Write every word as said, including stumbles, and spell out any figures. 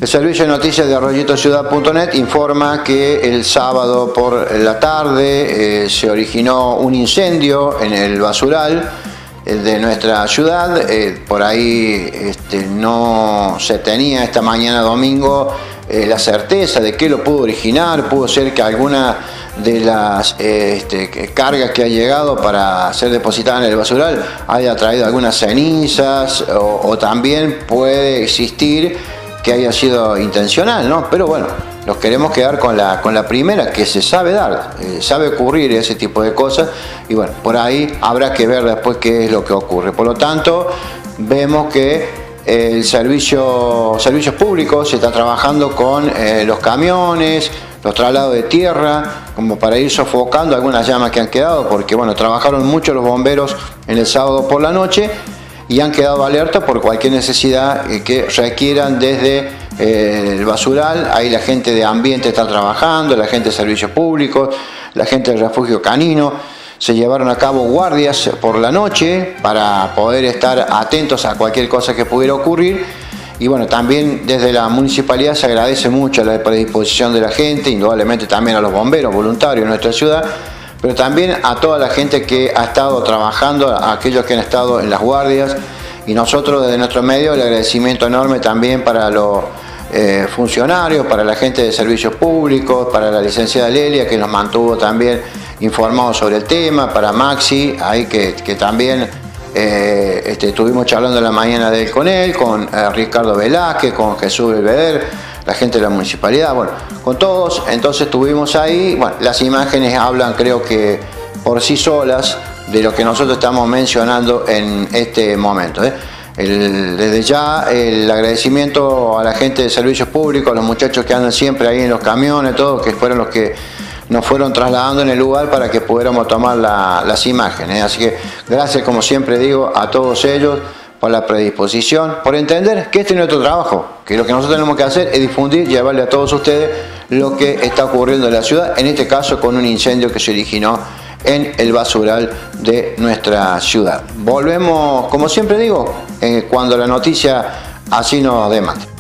El servicio de noticias de arroyito ciudad punto net informa que el sábado por la tarde eh, se originó un incendio en el basural eh, de nuestra ciudad. Eh, por ahí este, no se tenía esta mañana domingo eh, la certeza de que lo pudo originar. Pudo ser que alguna de las eh, este, cargas que ha llegado para ser depositada en el basural haya traído algunas cenizas, o, o también puede existir que haya sido intencional, ¿no? Pero bueno, nos queremos quedar con la, con la primera, que se sabe dar, eh, sabe ocurrir ese tipo de cosas, y bueno, por ahí habrá que ver después qué es lo que ocurre. Por lo tanto, vemos que el servicio, servicios públicos se está trabajando con eh, los camiones, los traslados de tierra, como para ir sofocando algunas llamas que han quedado, porque bueno, trabajaron mucho los bomberos en el sábado por la noche, y han quedado alertas por cualquier necesidad que requieran desde eh, el basural. Ahí la gente de ambiente está trabajando, la gente de servicios públicos, la gente del refugio canino. Se llevaron a cabo guardias por la noche para poder estar atentos a cualquier cosa que pudiera ocurrir. Y bueno, también desde la municipalidad se agradece mucho la predisposición de la gente, indudablemente también a los bomberos voluntarios de nuestra ciudad, pero también a toda la gente que ha estado trabajando, a aquellos que han estado en las guardias, y nosotros desde nuestro medio el agradecimiento enorme también para los eh, funcionarios, para la gente de servicios públicos, para la licenciada Lelia, que nos mantuvo también informados sobre el tema, para Maxi, ahí que, que también eh, este, estuvimos charlando en la mañana de él con él, con eh, Ricardo Velázquez, con Jesús Belvedere, la gente de la municipalidad, bueno, con todos. Entonces estuvimos ahí. Bueno, las imágenes hablan, creo que por sí solas, de lo que nosotros estamos mencionando en este momento, ¿eh? El, desde ya el agradecimiento a la gente de servicios públicos, a los muchachos que andan siempre ahí en los camiones, todos, que fueron los que nos fueron trasladando en el lugar para que pudiéramos tomar la, las imágenes, ¿eh? Así que gracias, como siempre digo, a todos ellos por la predisposición, por entender que este es nuestro trabajo, que lo que nosotros tenemos que hacer es difundir, llevarle a todos ustedes lo que está ocurriendo en la ciudad, en este caso con un incendio que se originó en el basural de nuestra ciudad. Volvemos, como siempre digo, eh, cuando la noticia así nos demande.